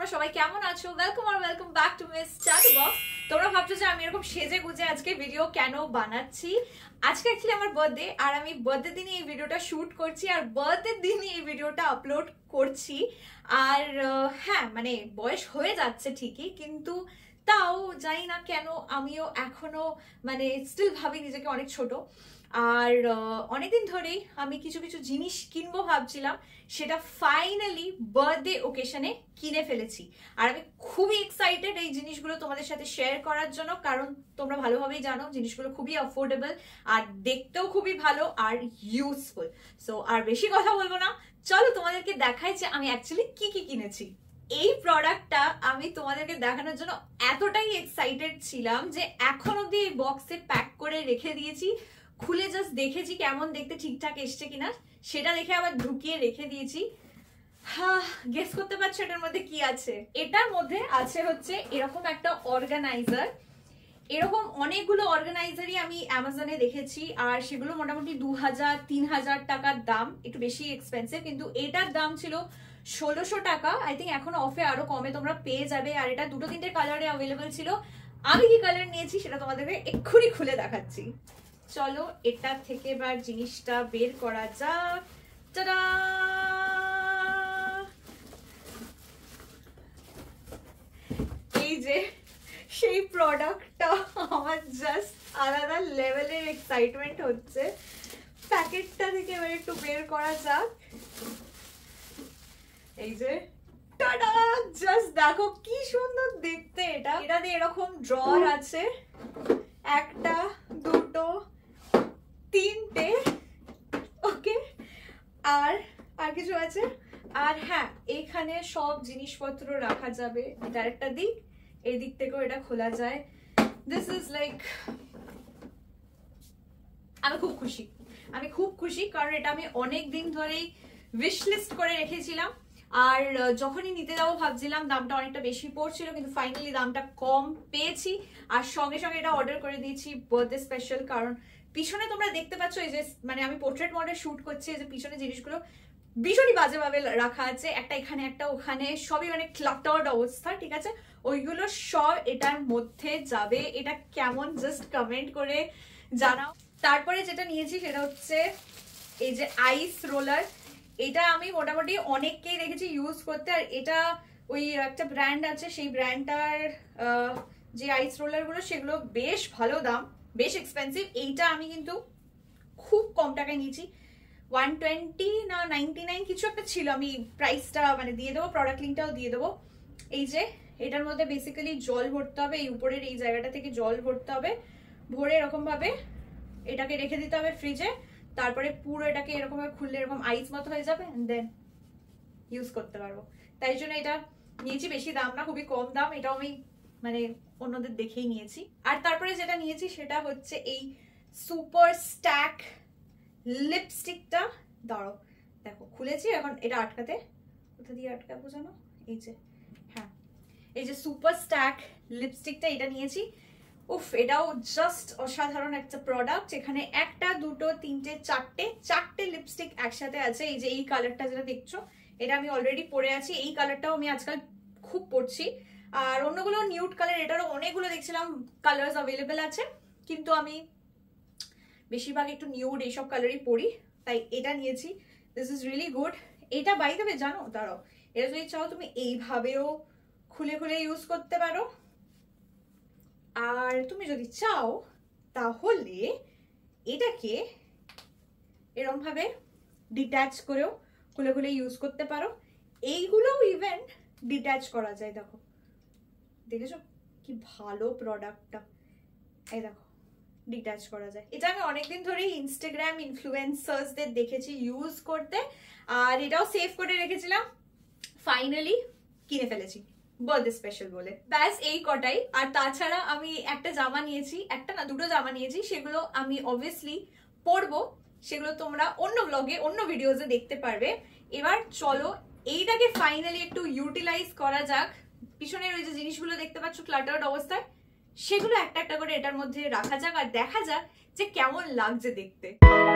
তোমরা সবাই কেমন আছো? Welcome back to Miss Chatterbox. তোমরা ভাবছো যে আমি এরকম সেজে গুজে আজকে ভিডিও কেন বানাচ্ছি। আজকে অ্যাকচুয়ালি আমার বার্থডে, আর আমি বার্থডে দিনই এই ভিডিওটা শুট করছি আর বার্থডে দিনই এই ভিডিওটা আপলোড করছি। আর হ্যাঁ, মানে বয়স হয়ে যাচ্ছে ঠিকই, কিন্তু তাও জানি না কেন আমিও এখনো মানে স্টিল ভাবি নিজেকে অনেক ছোট। আর অনেকদিন ধরেই আমি কিছু কিছু জিনিস কিনবো ভাবছিলাম, সেটা ফাইনালি বার্থডে ওকেশনে কিনে ফেলেছি। আর আমি খুবই এক্সাইটেড এই জিনিসগুলো তোমাদের সাথে শেয়ার করার জন্য, কারণ তোমরা ভালোভাবেই জানো জিনিসগুলো খুবই অ্যাফোর্ডেবল আর দেখতেও খুবই ভালো আর ইউজফুল। সো আর বেশি কথা বলবো না, চলো তোমাদেরকে দেখাই যে আমি অ্যাকচুয়ালি কি কি কিনেছি। এই প্রোডাক্টটা আমি তোমাদেরকে দেখানোর জন্য এতটাই এক্সাইটেড ছিলাম যে এখন অব্দি এই বক্সে প্যাক করে রেখে দিয়েছি। খুলে জাস্ট দেখেছি কেমন দেখতে, ঠিকঠাক এসছে কিনা সেটা দেখে আবার ঢুকিয়ে রেখে দিয়েছি। গেস করতে পারছো এটার মধ্যে কি আছে? এটার মধ্যে আছে হচ্ছে এরকম একটা অর্গানাইজার। এরকম অনেকগুলো অর্গানাইজারই আমি অ্যামাজনে দেখেছি, আর সেগুলো মোটামুটি 2000-3000 টাকার দাম, একটু বেশি এক্সপেন্সিভ। কিন্তু এটার দাম ছিল 1600 টাকা। আই থিঙ্ক এখন অফে আরো কমে তোমরা পেয়ে যাবে। আর এটা 2-3টে কালারে অ্যাভেলেবল ছিল। আমি কি কালার নিয়েছি সেটা তোমাদেরকে এক্ষুনি খুলে দেখাচ্ছি। চলো এটা থেকে এবার জিনিসটা বের করা যাক। টাডা! এই যে সেই প্রোডাক্টটা, আমার জাস্ট আলাদা লেভেলের এক্সাইটমেন্ট হচ্ছে। প্যাকেটটা থেকে এবার একটু বের করা যাক। এই যে টাডা! জাস্ট দেখো কি সুন্দর দেখতে এটা। এটা দিয়ে এরকম ড্রয়ার আছে, একটা, দুটো, তিনটে, ওকে। আর কিছু আছে। আর হ্যাঁ, এখানে সব জিনিসপত্র রাখা যাবে। এটা একটা দিক, এই দিক থেকেও এটা খোলা যায়। দিস ইজ লাইক, আমি খুব খুশি কারণ এটা আমি অনেক দিন ধরেই উইশ লিস্ট করে রেখেছিলাম। আর যখনই নিতে যাবো ভাবছিলাম দামটা অনেকটা বেশি পড়ছিল, কিন্তু ফাইনালি দামটা কম পেয়েছি। আর সঙ্গে সঙ্গে এটা অর্ডার করে দিয়েছি বার্থডে স্পেশাল। কারণ পিছনে তোমরা দেখতে পাচ্ছ এই যে মানে আমি পোর্ট্রেট মোডে শুট করছি, এই যে পিছনে জিনিসগুলো ভীষণই বাজেভাবে রাখা আছে, একটা এখানে একটা ওখানে, সবই মানে ক্লাটার্ড অবস্থা, ঠিক আছে? ওইগুলো সব এটার মধ্যে যাবে। এটা কেমন জাস্ট কমেন্ট করে জানাও। তারপরে যেটা নিয়েছি সেটা হচ্ছে এই যে আইস রোলার। এটা আমি মোটামুটি অনেককেই দেখেছি ইউজ করতে। আর এটা ওই একটা ব্র্যান্ড আছে, সেই ব্র্যান্ডটার যে আইস রোলারগুলো সেগুলো বেশ ভালো দাম, বেশ এক্সপেন্সিভ। এইটা আমি কিন্তু খুব কম টাকায় নিয়েছি, 120 না 99 কিছু একটা ছিল। আমি প্রাইসটা মানে দিয়ে দেবো, প্রোডাক্ট লিঙ্কটাও দিয়ে দেবো। এই যে এটার মধ্যে বেসিক্যালি জল ভরতে হবে, এই উপরের এই জায়গাটা থেকে জল ভরতে হবে, ভরে এরকম ভাবে এটাকে রেখে দিতে হবে ফ্রিজে। তারপরে পুরো এটাকে এরকম ভাবে খুললে এরকম আইস মতো হয়ে যাবে, দেন ইউজ করতে পারবো। তাই জন্য এটা নিয়েছি, বেশি দাম না, খুবই কম দাম। এটাও আমি মানে অন্যদের দেখেই নিয়েছি। আর তারপরে যেটা নিয়েছি সেটা হচ্ছে এই সুপার স্ট্যাক লিপস্টিকটা। দাঁড়ো, দেখো খুলেছি, এখন এটা আটকাতে, কোথা দিয়ে আটকাবো জানো? এই যে, হ্যাঁ, এই যে সুপার স্ট্যাক লিপস্টিকটা, এটা নিয়েছি। উফ, এটাও জাস্ট অসাধারণ একটা প্রোডাক্ট। এখানে একটা, দুটো, তিনটে, চারটে লিপস্টিক একসাথে আছে। এই যে এই কালারটা যেটা দেখছো, এটা আমি অলরেডি পরে আছি। এই কালারটাও আমি আজকাল খুব পরছি। আর অন্যগুলো নিউড কালার, এটারও অনেকগুলো দেখছিলাম কালার্স অ্যাভেলেবেল আছে, কিন্তু আমি বেশিরভাগ একটু নিউড এইসব কালারই পরি, তাই এটা নিয়েছি। This is really good. এটা বাই দ্য ওয়ে জানো, দাঁড়াও, এটা যদি চাও তুমি এইভাবেও খুলে খুলে ইউজ করতে পারো। আর তুমি যদি চাও তাহলে এটাকে এরকম ভাবে ডিট্যাচ করেও খুলে খুলে ইউজ করতে পারো। এইগুলোও ইভেন ডিট্যাচ করা যায়। দেখো, দেখেছো কি ভালো প্রোডাক্টটা? এই দেখো, ডিট্যাচ করা যায়। এটা আমি অনেকদিন ধরেই ইনস্টাগ্রাম ইনফ্লুয়েন্সার্সদের দেখেছি ইউজ করতে, আর এটাও সেভ করে রেখেছিলাম। ফাইনালি কিনে ফেলেছি বার্থডে স্পেশাল বলে। ব্যাস এই কটাই। আর তাছাড়া আমি একটা জামা নিয়েছি, একটা না দুটো জামা নিয়েছি, সেগুলো আমি অবভিয়াসলি পরবো। সেগুলো তোমরা অন্য ব্লগে অন্য ভিডিওতে দেখতে পারবে। এবার চলো এইটাকে ফাইনালি একটু ইউটিলাইজ করা যাক। পিছনের ওই যে জিনিসগুলো দেখতে পাচ্ছ ক্লাটার্ড অবস্থায়, সেগুলো একটা একটা করে এটার মধ্যে রাখা যাক আর দেখা যাক যে কেমন লাগছে দেখতে।